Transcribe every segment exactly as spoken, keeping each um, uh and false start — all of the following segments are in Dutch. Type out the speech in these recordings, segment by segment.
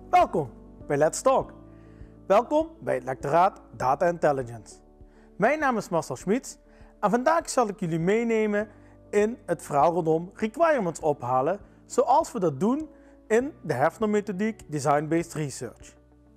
Welkom bij Let's Talk. Welkom bij het lectoraat Data Intelligence. Mijn naam is Marcel Schmitz en vandaag zal ik jullie meenemen in het verhaal rondom requirements ophalen, zoals we dat doen in de Hefner methodiek Design-Based Research.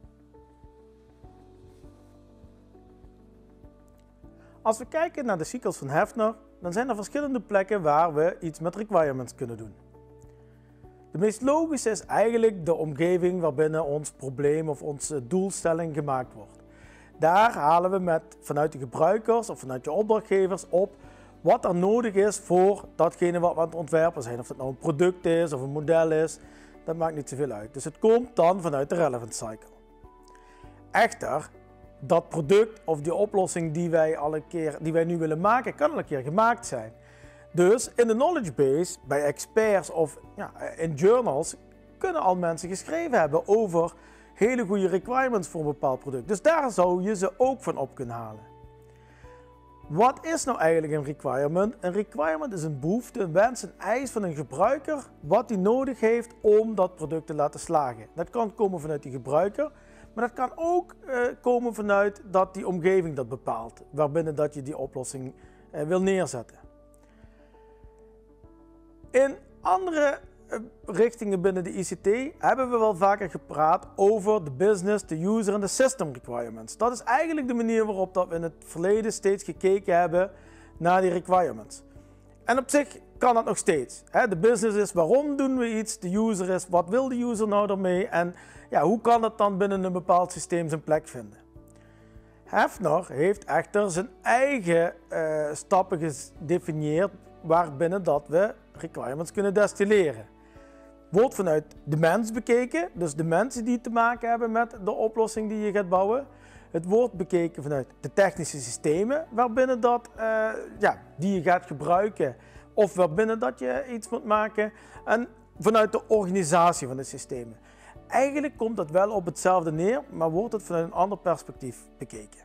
Als we kijken naar de cycles van Hefner, dan zijn er verschillende plekken waar we iets met requirements kunnen doen. De meest logische is eigenlijk de omgeving waarbinnen ons probleem of onze doelstelling gemaakt wordt. Daar halen we met, vanuit de gebruikers of vanuit je opdrachtgevers op wat er nodig is voor datgene wat we aan het ontwerpen zijn. Of het nou een product is of een model is, dat maakt niet zoveel uit. Dus het komt dan vanuit de relevance cycle. Echter, dat product of die oplossing die wij, al een keer, die wij nu willen maken, kan al een keer gemaakt zijn. Dus in de knowledge base, bij experts of ja, in journals, kunnen al mensen geschreven hebben over hele goede requirements voor een bepaald product. Dus daar zou je ze ook van op kunnen halen. Wat is nou eigenlijk een requirement? Een requirement is een behoefte, een wens, een eis van een gebruiker wat hij nodig heeft om dat product te laten slagen. Dat kan komen vanuit die gebruiker, maar dat kan ook uh, komen vanuit dat die omgeving dat bepaalt, waarbinnen dat je die oplossing uh, wil neerzetten. In andere richtingen binnen de I C T hebben we wel vaker gepraat over de business, de user en de system requirements. Dat is eigenlijk de manier waarop dat we in het verleden steeds gekeken hebben naar die requirements. En op zich kan dat nog steeds. De business is waarom doen we iets, de user is wat wil de user nou ermee en ja, hoe kan het dan binnen een bepaald systeem zijn plek vinden. Hefner heeft echter zijn eigen uh, stappen gedefinieerd waarbinnen dat we requirements kunnen destilleren. Wordt vanuit de mens bekeken, dus de mensen die te maken hebben met de oplossing die je gaat bouwen. Het wordt bekeken vanuit de technische systemen waarbinnen dat, uh, ja, die je gaat gebruiken of waarbinnen dat je iets moet maken. En vanuit de organisatie van de systemen. Eigenlijk komt dat wel op hetzelfde neer, maar wordt het vanuit een ander perspectief bekeken.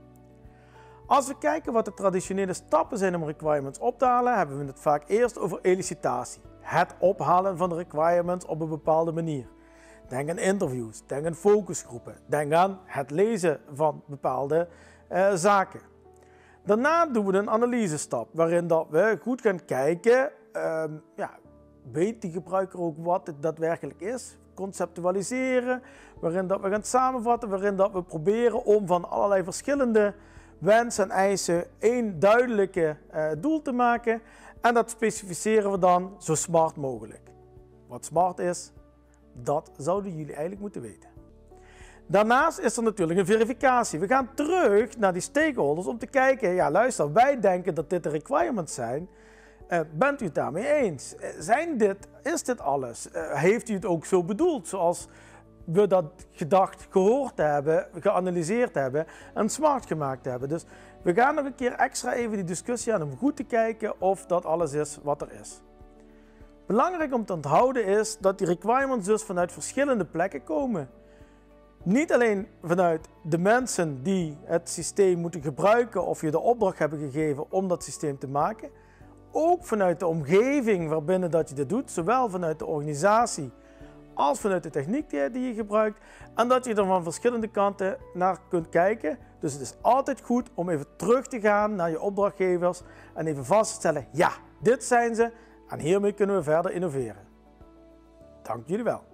Als we kijken wat de traditionele stappen zijn om requirements op te halen, hebben we het vaak eerst over elicitatie. Het ophalen van de requirements op een bepaalde manier. Denk aan interviews, denk aan focusgroepen, denk aan het lezen van bepaalde uh, zaken. Daarna doen we een analysestap, waarin dat we goed gaan kijken, uh, ja, weet die gebruiker ook wat het daadwerkelijk is? Conceptualiseren, waarin dat we gaan samenvatten, waarin dat we proberen om van allerlei verschillende wensen en eisen één duidelijke uh, doel te maken en dat specificeren we dan zo smart mogelijk. Wat smart is, dat zouden jullie eigenlijk moeten weten. Daarnaast is er natuurlijk een verificatie. We gaan terug naar die stakeholders om te kijken, ja luister, wij denken dat dit de requirements zijn. Uh, bent u het daarmee eens? Uh, zijn dit, is dit alles? Uh, heeft u het ook zo bedoeld zoals we dat gedacht, gehoord hebben, geanalyseerd hebben en smart gemaakt hebben. Dus we gaan nog een keer extra even die discussie aan om goed te kijken of dat alles is wat er is. Belangrijk om te onthouden is dat die requirements dus vanuit verschillende plekken komen. Niet alleen vanuit de mensen die het systeem moeten gebruiken of je de opdracht hebben gegeven om dat systeem te maken. Ook vanuit de omgeving waarbinnen dat je dit doet, zowel vanuit de organisatie als vanuit de techniek die je gebruikt en dat je er van verschillende kanten naar kunt kijken. Dus het is altijd goed om even terug te gaan naar je opdrachtgevers en even vast te stellen, ja, dit zijn ze en hiermee kunnen we verder innoveren. Dank jullie wel.